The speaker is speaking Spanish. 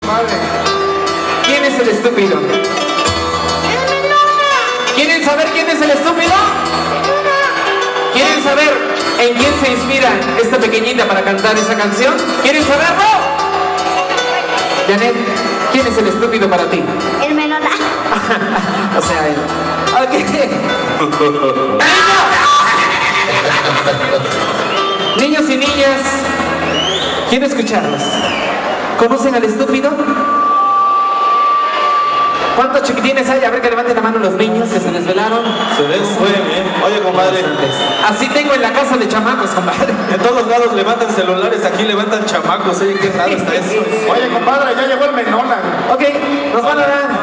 ¿Quién es el estúpido? ¿Quieren saber quién es el estúpido? ¿Quieren saber en quién se inspira esta pequeñita para cantar esa canción? ¿Quieren saberlo? Janet, ¿quién es el estúpido para ti? El menor. O sea, él. Ok. Niños y niñas, quiero escucharlos. ¿Conocen al estúpido? ¿Cuántos chiquitines hay? A ver que levanten la mano los niños que se desvelaron. Se ven muy bien. Oye, compadre. Así tengo en la casa de chamacos, compadre. En todos lados levantan celulares, aquí levantan chamacos. Oye, qué raro está eso. Oye, compadre, ya llegó el menona. Ok, nos van a dar